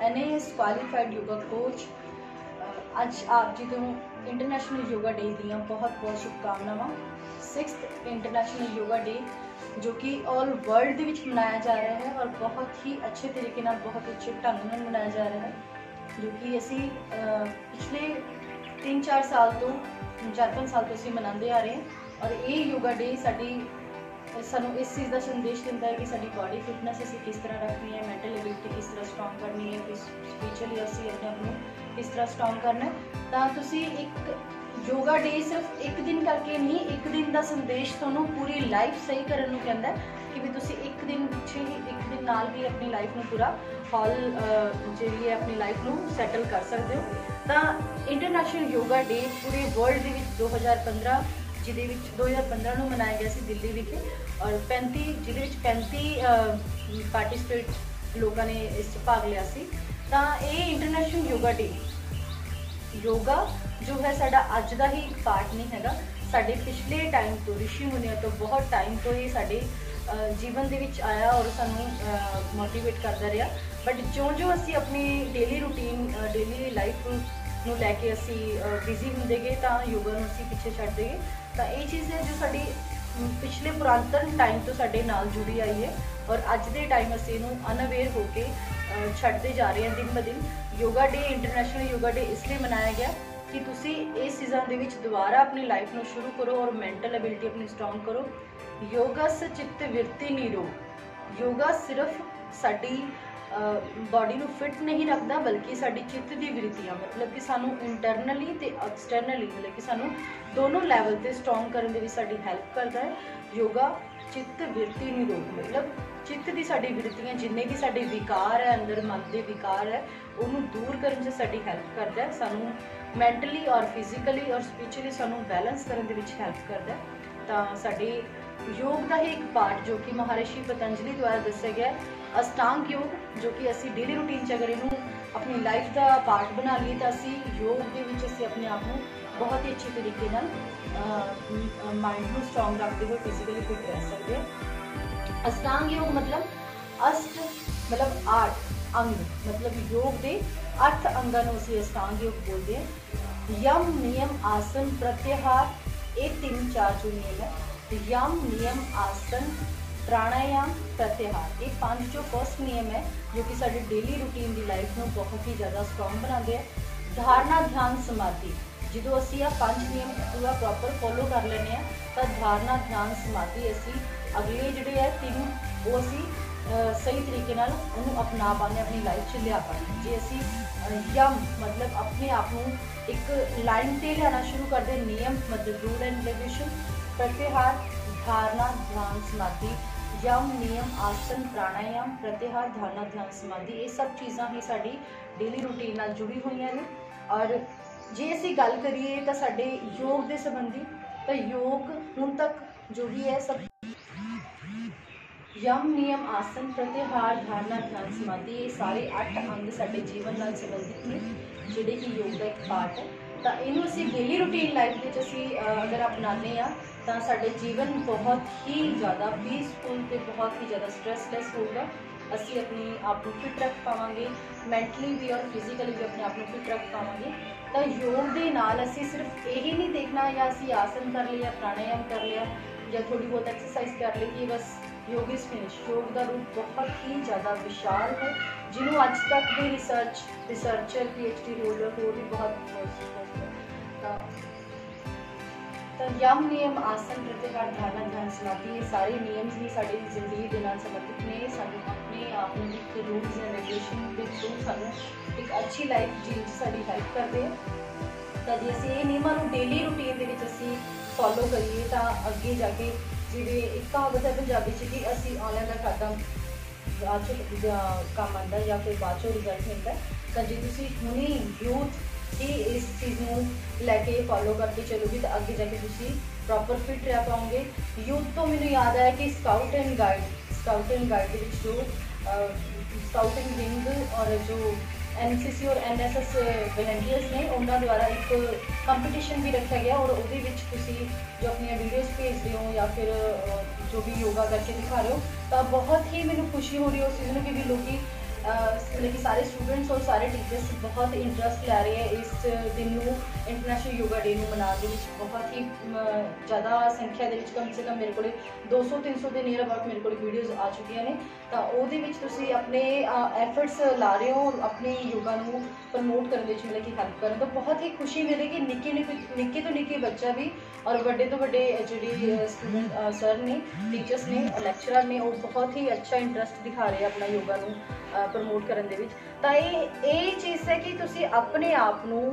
NAS qualified yoga coach. अज आप जी को इंटरनेशनल योगा डे दियाँ बहुत बहुत शुभकामनावां। 6th इंटरनेशनल योगा डे जो कि ऑल वर्ल्ड ਦੇ ਵਿੱਚ मनाया जा रहा है और बहुत ही अच्छे तरीके नाल बहुत अच्छे ढंग नाल मनाया जा रहा है, जो कि असी पिछले 3-4 साल तो 4-5 साल तो असी मनाते आ रहे हैं। और ये योगा डे साडी सानू इस चीज़ का संदेश दिता है कि साडी बॉडी फिटनेस असी किस तरह रखनी है, मेंटल एबिलिटी किस तरह स्ट्रॉन्ग करनी है, किस स्पिरिचुअली असी अपने आप को किस तरह स्ट्रॉन्ग करना है। तो तुसी एक योगा डे सिर्फ एक दिन करके नहीं, एक दिन का संदेश तुहानू पूरी लाइफ सही करने को कहता है कि भी तुसी एक दिन पिछे ही एक दिन नाल भी अपनी लाइफ में पूरा हॉल जी अपनी लाइफ में सैटल कर सकते हो। तो इंटरनेशनल योगा डे पूरे वर्ल्ड के 2015 जिदे 2015 में मनाया गया सी दिल्ली विखे और 35 पार्टिसिपेट लोगों ने इस भाग लिया सी। तो ये इंटरनेशनल योगा डे योगा जो है साडा अज का ही एक पार्ट नहीं हैगा, साडे पिछले टाइम तो ऋषि मुनिया तो बहुत टाइम तो ये साडे जीवन दे विच आया और सानू मोटिवेट करता रहा। बट जो असी अपनी डेली रूटीन डेली लाइफ नूं लैके असी बिजी होंदे गए तो योगा नूं असी पिछे छड्डदे गए। तो ये चीज़ है जो साडी पिछले पुरातन टाइम तो साडे नाल जुड़ी आई है और अज दे टाइम असी इहनूं अनअवेयर होके छड्डते जा रहे हैं दिन ब दिन। Yoga day international yoga day इसलिए मनाया गया कि तुसी इस सीज़न दे विच दोबारा अपनी लाइफ नूं शुरू करो और मेंटल एबिलिटी अपनी स्ट्रॉन्ग करो। योगा से चित्त वृत्ति निरोग। योगा सिर्फ साडी बॉडी नूं फिट नहीं रखता बल्कि साडी चित्त दी वृत्तियां मतलब कि सानू इंटरनली ते एक्सटर्नली मतलब कि सानू दोनों लैवल ते स्ट्रॉन्ग करने में साडी हेल्प करता है। योगा चित्त वृत्ति निरोग मतलब चित्त की साडी वृत्तियां जिन्ने भी साडे विकार है अंदर मन के विकार है उन्होंने दूर करने से साडी हेल्प करता है। सानू मैंटली और फिजिकली और स्पिरिचुअली सानू बैलेंस करने में हेल्प करता है। तो साडे योग का ही एक पार्ट जो कि महर्षि पतंजलि द्वारा दस्या गया है अष्टांग योग, जो कि असी डेली रूटीन अगर इनू अपनी लाइफ का पार्ट बना लीए तो असी योग के विच असी अपने आप को बहुत ही अच्छे तरीके माइंड को स्ट्रॉन्ग रखते हुए फिजिकली फिट रह सकते हैं। अष्टांग योग मतलब अष्ट मतलब 8 अंग मतलब योग के 8 अंगों को असी अष्टांग योग बोलते हैं। यम नियम आसन प्रत्याहार ये 3-4 जो नियम है। यम नियम आसन प्राणायाम प्रत्याहार ये 5 जो फर्स्ट नियम है जो कि साडी डेली रूटीन की लाइफ में बहुत ही ज़्यादा स्ट्रॉन्ग बनाते हैं। धारणा ध्यान समाधि जो असी 5 नियम पूरा प्रॉपर फॉलो कर लेने तो धारणा ध्यान समाधि असी अगले जोड़े है 3 वो असी सही तरीके नाल उन्होंने अपना पाने अपनी लाइफ च लिया पाने। जे असी यम मतलब अपने आप को एक लाइन से लियाना शुरू करते नियम मतलब रूल एंड रेगुलेशन। प्रत्याहार धारणा ध्यान समाधि यम नियम आसन प्राणायाम प्रत्याहार धारणा ध्यान समाधि ये सब चीज़ां ही साडी डेली रूटीन नाल जुड़ी हुई ने। और जे असी गल करिए तो साडे योग के संबंधी तो योग हुण तक जो भी है सब यम नियम आसन प्रत्याहार धारणा ध्यान समाधि ये सारे 8 अंग साडे जीवन नाल संबंधित ने जिहड़े कि योग का एक पार्ट है। तो इनू असी डेली रूटीन लाइफ में असी अगर अपनाते हैं तो साडे जीवन बहुत ही ज़्यादा पीसफुल तो बहुत ही ज़्यादा स्ट्रैसलैस होगा। असी अपने आप को फिट रख पावांगे मैंटली भी और फिजिकली भी अपने आप को फिट रख पावांगे। तो योग के नाल असी सिर्फ यही नहीं देखना या असी आसन कर लिया प्राणायाम कर लिया या थोड़ी बहुत एक्सरसाइज कर ली कि बस योग इज फिनिश। योग का रूप बहुत ही ज़्यादा विशाल है जिन्होंने अज तक भी रिसर्चर PhD होल्डर हो भी बहुत तो यम नियम आसन प्रत्याहार धारणा ध्यान समाधि ये सारे नियम ही साड़ी जिंदगी के नाल संबंधित ने सानू अपने आप में एक रूल्स एंड रेगुलेशन के थ्रू सानू एक अच्छी लाइफ जीने साड़ी हेल्प करते हैं। तो जे असीं ये नियमां नूं डेली रूटीन दे विच असीं फॉलो करिए तो अगे जाके जिवें एक कहावत है पंजाबी च कि असीं ऑनलाइन का खाता बाद चो काम आता या फिर बाद चो रिजल्ट मिलता है। तो जे तुसीं हुणे यूथ ही इस चीज़ को लैके फॉलो करके चलोगे तो अगे जाके तुसी प्रॉपर फिट रह पाओगे। यूथ तो मैंने याद आया कि स्काउट एंड गाइड जो स्काउटिंग विंग और जो NCC और NSS वॉलंटियर्स ने उन्होंने द्वारा एक कंपटीशन भी रखा गया और वो जो अपनी वीडियोज़ भेज रहे हो या फिर जो भी योगा करके दिखा रहे हो तो बहुत ही मैंने खुशी हो रही है उस चीज़ में कि भी लोग मतलब कि सारे स्टूडेंट्स और सारे टीचर्स बहुत इंटरस्ट लै रहे हैं इस दिन ਨੂੰ इंटरनेशनल योगा डे ਨੂੰ ਮਨਾਉਣ ਦੇ ਵਿੱਚ। ਬਹੁਤ ਹੀ ज़्यादा संख्या ਦੇ ਵਿੱਚ कम से कम मेरे को 200-300 ਦੇ ਨੀਅਰ ਅਬਾਊਟ ਮੇਰੇ ਕੋਲ ਵੀਡੀਓਜ਼ ਆ ਚੁੱਕੀਆਂ ਨੇ। ਤਾਂ ਉਹਦੇ ਵਿੱਚ ਤੁਸੀਂ ਆਪਣੇ ਐਫਰਟਸ ਲਾ ਰਹੇ ਹੋ ਆਪਣੇ ਯੋਗਾ ਨੂੰ ਪ੍ਰਮੋਟ ਕਰਨ ਦੇ ਵਿੱਚ, मतलब कि ਹੈਲਪ ਕਰਨ ਤੋਂ ਬਹੁਤ ਹੀ ਖੁਸ਼ੀ ਮਿਲੇਗੀ। ਨਿੱਕੇ ਤੋਂ ਨਿੱਕੇ ਬੱਚਾ ਵੀ ਔਰ ਵੱਡੇ ਤੋਂ ਵੱਡੇ ਜਿਹੜੇ ਸਟੂਡੈਂਟ ਸਰ ਨੇ, ਟੀਚਰਸ ਨੇ, ਲੈਕਚਰਰ ਨੇ, ਉਹ ਬਹੁਤ ਹੀ ਅੱਛਾ ਇੰਟਰਸਟ ਦਿਖਾ ਰਹੇ ਆਪਣਾ ਯੋਗਾ ਨੂੰ ਪ੍ਰਮੋਟ ਕਰਨ ਦੇ ਵਿੱਚ। ਤਾਂ ਇਹ ਚੀਜ਼ ਹੈ ਕਿ ਤੁਸੀਂ ਆਪਣੇ ਆਪ ਨੂੰ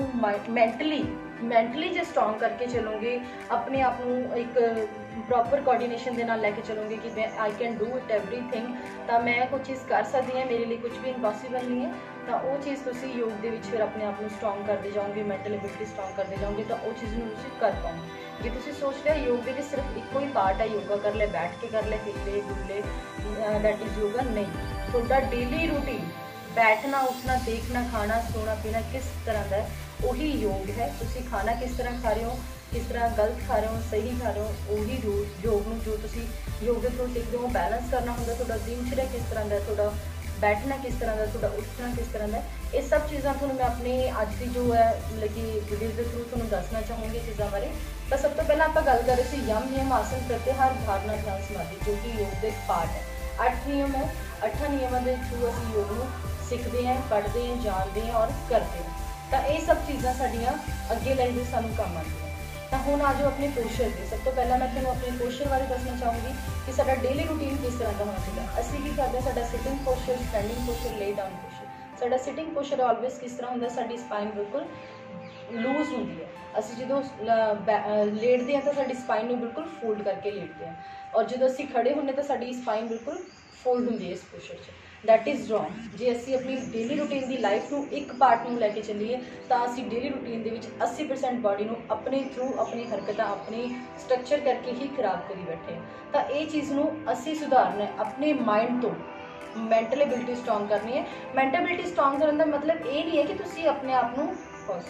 ਮੈਂਟਲੀ ਜੇ ਸਟਰੋਂਗ ਕਰਕੇ ਚੱਲੋਗੇ, ਆਪਣੇ ਆਪ ਨੂੰ ਇੱਕ ਪ੍ਰੋਪਰ ਕੋਆਰਡੀਨੇਸ਼ਨ ਦੇ ਨਾਲ ਲੈ ਕੇ ਚੱਲੋਗੇ ਕਿ ਮੈਂ I can do it everything, ਤਾਂ ਮੈਂ ਕੁਝ ਚੀਜ਼ ਕਰ ਸਕਦੀ ਹਾਂ, ਮੇਰੇ ਲਈ ਕੁਝ ਵੀ ਇੰਪੋਸੀਬਲ ਨਹੀਂ ਹੈ। ਤਾਂ ਉਹ ਚੀਜ਼ ਤੁਸੀਂ ਯੋਗ ਦੇ ਵਿੱਚ ਫਿਰ ਆਪਣੇ ਆਪ ਨੂੰ ਸਟਰੋਂਗ ਕਰਦੇ ਜਾਓਗੇ, ਮੈਂਟਲ ਐਬਿਲਿਟੀ ਸਟਰੋਂਗ ਕਰਦੇ ਜਾਓਗੇ, ਤਾਂ ਉਹ ਚੀਜ਼ ਨੂੰ ਤੁਸੀਂ ਕਰ ਪਾਓਗੇ। ਜੇ ਤੁਸੀਂ ਸੋਚ ਰਹੇ ਯੋਗ ਦੇ ਵਿੱਚ ਸਿਰਫ ਇੱਕੋ ਹੀ ਪਾਰਟ ਹੈ, ਯੋਗਾ ਕਰ ਲੈ, ਬੈਠ ਕੇ ਕਰ ਲੈ, ਹਿੱਲੇ ਡੁੱਲੇ, ਦੈਟ ਇਜ਼ ਯੋਗਾ, ਨਹੀਂ। ਤੁਹਾਡਾ ਡੇਲੀ ਰੂਟੀਨ बैठना उठना देखना खाना सोना पीना किस तरह का है वही योग है। तुसी खाना किस तरह खा रहे हो, किस तरह गलत खा रहे हो, सही खा रहे हो, वही योग जो तुसी योग के थ्रू सीखते हो बैलेंस करना होंगे। थोड़ा दिनचर्या किस तरह का, थोड़ा बैठना किस तरह का, थोड़ा उठना किस तरह का, ये सब चीज़ां थोड़ा मैं अपनी अज की जो है मतलब कि वीडियोज़ के थ्रू थोड़ा दसना चाहूँगी चीज़ों बारे। तो सब तो पहले आप गल कर रहे थे यम नियम आसन प्रत्याहार धारणा ध्यान समाधि, जो कि योग का एक पार्ट है। 8 नियम है, 8 नियमों के थ्रू असीं योग नूं सीखते हैं, पढ़ते हैं, जानते हैं और करते हैं। तो ये सब चीज़ां साडियां अगे लाइन दे सानूं काम आउंदियां। तो हुण आ जाओ अपने पोस्चर की। सब तो पहला मैं तुहानूं अपने पोस्चर बारे दसना चाहूँगी कि साडा डेली रूटीन किस तरह का होना चाहिए। असीं की करदे, साडा sitting posture, standing posture, lay down posture. साडा सिटिंग पोस्चर ऑलवेज किस तरह हुंदा, साडी स्पाइन बिल्कुल लूज हुंदी है। असीं जदों लेटदे हैं तो साडी स्पाइन नूं बिल्कुल फोल्ड करके लेटदे हैं, और जदों असीं खड़े हुंदे तो साडी स्पाइन बिल्कुल फोल्ड हुंदी है इस पोस्चर च। That is wrong. जे असी अपनी डेली रूटीन की लाइफ में एक पार्ट में लैके चलीए तो असी डेली रूटीन के 80% बॉडी को अपने थ्रू अपनी हरकत अपने स्ट्रक्चर करके ही खराब करी बैठे हैं। तो ये चीज़ को असी सुधारना है, अपने माइंड तो मैंटल एबिलिटी स्ट्रॉन्ग करनी है। मैंटल एबिलिटी स्ट्रॉन्ग करने का मतलब ये नहीं है कि तुसी अपने आप को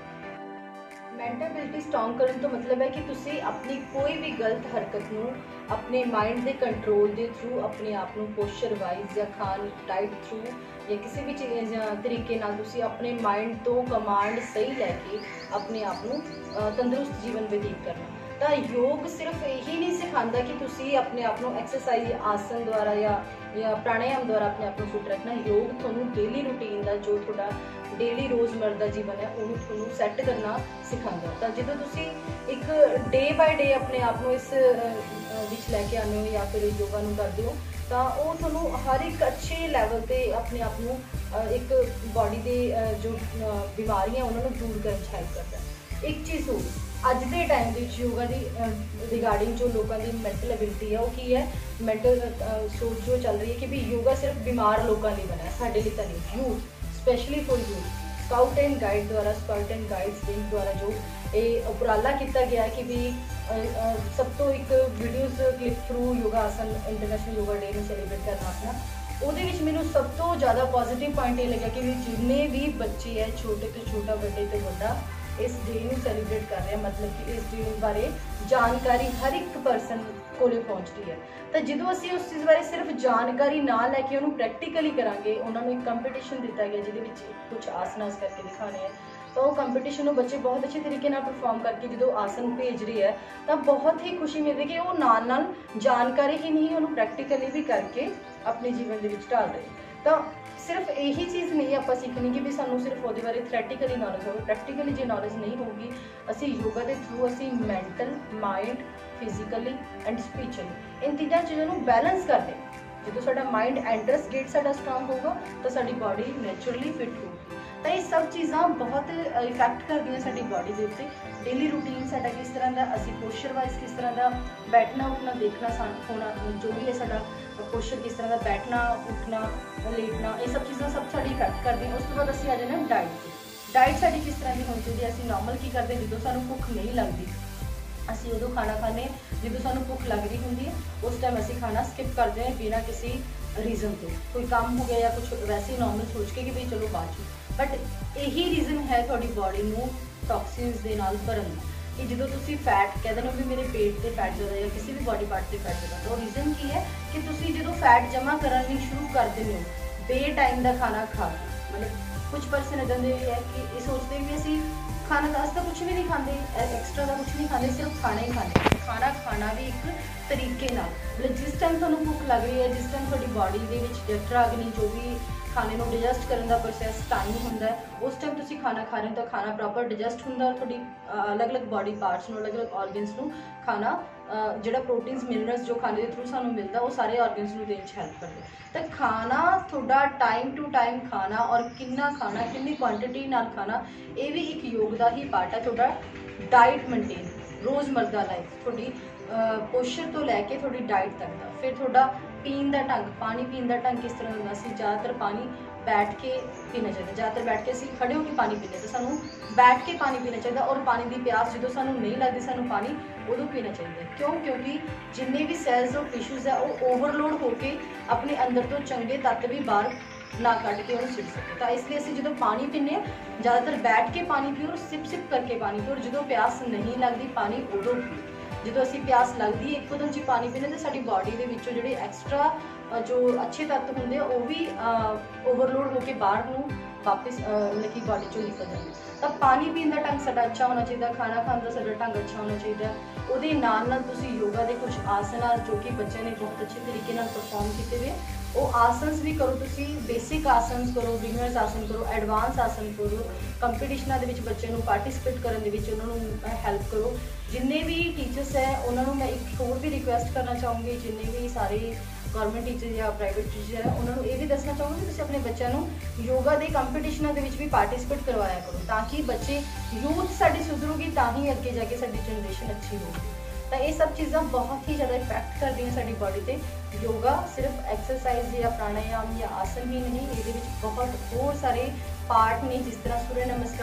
मैंटल एबिलिटी स्ट्रॉन्ग करने तो मतलब है कि तुसी अपनी कोई भी गलत हरकत नूं अपने माइंड के कंट्रोल के थ्रू अपने आप को पोस्चर वाइज या खान डाइट थ्रू या किसी भी चीज़ तरीके नाल तुसी अपने माइंड तो कमांड सही लैके अपने आप को तंदुरुस्त जीवन व्यतीत करना। तो योग सिर्फ यही नहीं सिखाता कि तुसी अपने आप को एक्सरसाइज आसन द्वारा या प्राणायाम द्वारा अपने आप को फिट रखना। योग थोनू डेली रूटीन का जो थोड़ा डेली रोज़मर्रा जीवन है उन्होंने थोनू सैट करना सिखाता। तो जो तुसी एक डे बाय डे अपने आप को इस विच लैके आने हो या फिर योगा नू करते हो तो वो थोनू हर एक अच्छे लैवल पे अपने आप को एक बॉडी के जो बीमारियां उन्होंने दूर करने में हेल्प करता है। एक चीज़ हो अज के टाइम योगा की रिगार्डिंग जो लोगों की मैंटल एबिलिटी है वो की है, मैंटल सोच जो चल रही है कि भी योगा सिर्फ बीमार लोगों लिए बना है, साडे लिए तो नहीं। Youth specially for youth scout and guide द्वारा स्काउट एंड गाइड्स विंग द्वारा जो ये उपराला किया गया कि भी सब तो एक वीडियोज़ क्लिप थ्रू योगा आसन इंटरनेशनल योगा डे में सैलीब्रेट करना अपना, ਉਹਦੇ ਵਿੱਚ ਮੈਨੂੰ ਸਭ ਤੋਂ ज़्यादा पॉजिटिव पॉइंट ये लगा कि जिन्ने भी बच्चे है छोटे तो छोटा बड़े तो बड़ा इस डे में सैलीब्रेट कर रहे हैं, मतलब कि इस डे बारे जानकारी हर एक परसन को पहुँचती है। तो जो असी उस चीज़ बारे सिर्फ जानकारी ना लैके उन्होंने प्रैक्टिकली करांगे, उन्होंने एक कंपीटिशन दिता गया जिहदे कुछ आसनास करके दिखाने हैं, तो वो कंपीटिशन में बच्चे बहुत अच्छे तरीके नाल परफॉर्म करके जो आसन भेज रहे हैं तो बहुत ही खुशी मिलती है कि वो नाल जानकारी ही नहीं उन्होंने प्रैक्टिकली भी करके अपने जीवन के ढाल रहे। तो सिर्फ यही चीज़ नहीं आप सीखनी कि भी सानू सिर्फ वो बारे थ्रैटिकली नॉलेज हो, प्रैक्टिकली जो नॉलेज नहीं होगी असी योगा के थ्रू असी mental mind physically and spiritually इन तीनों चीज़ों को बैलेंस करते हैं। जो साडा माइंड एंट्रस गेट साडा स्ट्रॉन्ग होगा तो साडी बॉडी नैचुरली फिट होगी। तो ये सब चीज़ां बहुत इफैक्ट करती हैं साडी बॉडी के उत्ते। डेली रूटीन साडा किस तरह का, असी पोस्चर वाइज किस तरह का बैठना उठना देखना होना जो भी है साडा पोस्चर किस तरह का बैठना उठना लेटना, ये सब चीज़ां सब साडी इफैक्ट करती हैं। उस तो बाद असी आ जाना डाइट से। डाइट साडी किस तरह की होनी चाहिए, असी नॉर्मल की करते जो सानू भुख नहीं लगती असी उदों खाना खाने, जो सानू भुख लग रही होंगी उस टाइम असी खाना स्किप करते हैं बिना किसी रीज़न तो, कोई काम हो गया या कुछ वैसे ही नॉर्मल सोच के कि भाई चलो बाद में, बट यही रीज़न है थोड़ी बॉडी में टॉक्सिन्स के नाल भरन कि जो तुसी फैट कहते हो भी मेरे पेट से फैट ज़्यादा या किसी भी बॉडी पार्ट से फैट ज़्यादा, तो रीज़न की है कि तुसी जो फैट जमा करनी शुरू कर देते हो बे टाइम का खाना खा के, मतलब कुछ परसन इदां दे है कि ये सोचते भी असी खाना तो अस तो कुछ भी नहीं खाते, एक्सट्रा का कुछ नहीं खाते, सिर्फ खाना ही खाते। खाना खाना भी एक तरीके नाल, मतलब जिस टाइम तुहानूं भुख लग रही है, जिस टाइम तुहाडी बॉडी दे विच जठराग्नि जो भी खाने को डिजस्ट करने का प्रोसैस टाइम होंदा है, उस टाइम तुसीं खाना खा रहे हो तो खाना प्रॉपर डिजस्ट होंदा और तुहाडी अलग अलग बॉडी पार्ट्स नूं, अलग अलग ऑर्गनस नूं खाना जिहड़ा प्रोटीन्स मिनरल्स जो खाने के थ्रू सानूं मिलदा वो सारे ऑर्गनस नूं देण 'च हेल्प करदे। तो खाना तुहाडा टाइम टू टाइम खाना और कितना खाना, कितनी क्वांटिटी नाल खाना, ये भी एक योग का ही पार्ट है। तुहाडा डाइट मेनटेन रोज़मर्रा लाइफ, तुहाडी पोस्चर तो लैके थोड़ी डाइट तक का, फिर थोड़ा पीन का ढंग, पानी पीन का ढंग किस तरह होगा। असीं ज़्यादातर पानी बैठ के पीना चाहिए, ज़्यादातर बैठ के असीं खड़े होकर पानी पीने, तो सानूं बैठ के पानी पीना चाहिए। और पानी की प्यास जो सानूं नहीं लगती, सानूं पानी उदों पीना चाहिए। क्यों? क्योंकि जिन्ने भी सैल्स और टिश्यूज़ है वो ओवरलोड होकर अपने अंदर तो चंगे तत्त भी बाहर ना कट के उन्हें सिट सके। तो इसलिए असीं जो पानी पीने ज़्यादातर बैठ के पानी पियो और सिप सिप करके पानी पियो, और जो प्यास नहीं लगती पानी उदों पियो। जो असीं प्यास लगती है एकदम जी पानी पीने तो साडी बॉडी के विचों जिहड़े एक्सट्रा जो अच्छे तत्व होंगे वो भी ओवरलोड होकर बाहर नूं वापस मतलब कि बॉडी चों निकल जाते। तो पानी पीने का ढंग साडा अच्छा होना चाहिए, खाना खाने का साडा ढंग अच्छा होना चाहिए। उहदे नाल नाल तुसीं योगा के कुछ आसन जो कि बच्चों ने बहुत अच्छे तरीके नाल परफॉर्म किए हुए, वो आसनस भी करो। तुसीं बेसिक आसन करो, बिगनर्स आसन करो, एडवांस आसन करो, कंपीटिशनां दे विच बच्चे नूं पार्टिसिपेट करन दे विच उन्हां नूं हेल्प करो। जिन्ने भी टीचर्स है उन्होंने मैं एक होर भी रिक्वेस्ट करना चाहूँगी, जिन्ने भी सारे गवर्नमेंट टीचर या प्राइवेट टीचर है उन्होंने ये भी दसना चाहूँगी कि तुसीं अपने बच्चों को योगा के कंपीटिशनां दे विच भी पार्टिसिपेट करवाया करो, ताकि बच्चे यूथ साडी सुधरूगी, तां ही अगे जाके साडी जनरेशन अच्छी होगी। तो ये सब चीज़ां बहुत ही ज़्यादा इफैक्ट कर दी साडी बॉडी ते। योगा सिर्फ एक्सरसाइज या प्राणायाम या आसन ही नहीं, ये बहुत होर सारे पार्ट ने, जिस तरह सूर्य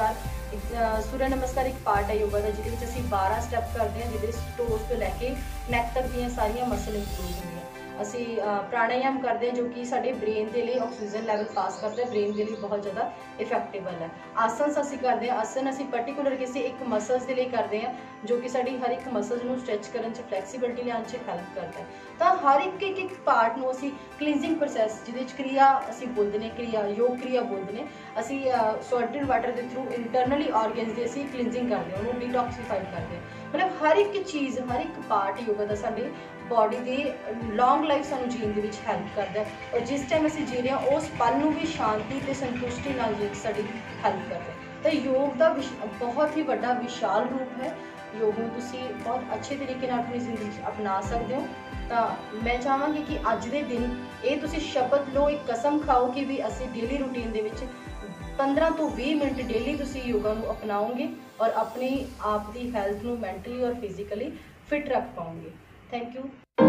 नमस्कार एक पार्ट है योगा का, जिहदे असीं 12 स्टैप करते हैं, जिहदे टोस तो लैके नैक तक दी सारियां मसल इंप्रूव होंदियां। असीं प्राणायाम करते हैं जो कि साडे ब्रेन के लिए ऑक्सीजन लैवल पास करता है, ब्रेन के लिए बहुत ज़्यादा इफेक्टिबल है। आसन असीं करते हैं, आसन असीं पर्टिकुलर किसी एक मसल्स के लिए करते हैं जो कि साडी हर एक मसल्स नूं स्ट्रैच करन च, फ्लैक्सीबिलिटी लियाउण च हेल्प करता है। तो हर एक पार्ट नूं असीं क्लीनजिंग प्रोसैस, जिहदे क्रिया असीं बोलते हैं, क्रिया योग क्रिया बोलते हैं, असीं सॉल्टेड वाटर के थ्रू इंटरनली ऑर्गनस की असीं क्लीनजिंग करते हैं, उन्होंने डिटॉक्सीफाई करते हैं। मतलब हर एक चीज़, हर एक पार्ट योगा का साडे बॉडी की लॉन्ग लाइफ सानूं जीण दे विच हेल्प करता है, और जिस टाइम असीं जी रहे हैं उस पल नूं भी शांति ते संतुष्टि नाल साडी हेल्प करता है। तो योग का बहुत ही बड़ा विशाल रूप है। योग में तुसीं बहुत अच्छे तरीके नाल अपनी जिंदगी अपना सकते हो। तो मैं चाहांगी कि अज दे दिन ये तुसीं शपथ लो, एक कसम खाओ कि भी असीं डेली रूटीन दे विच 15 तो 20 मिनट डेली तुसीं योगा नूं अपनाओगे और अपनी आप दी हैल्थ नूं मैंटली और फिजिकली फिट रख पाओगे। Thank you.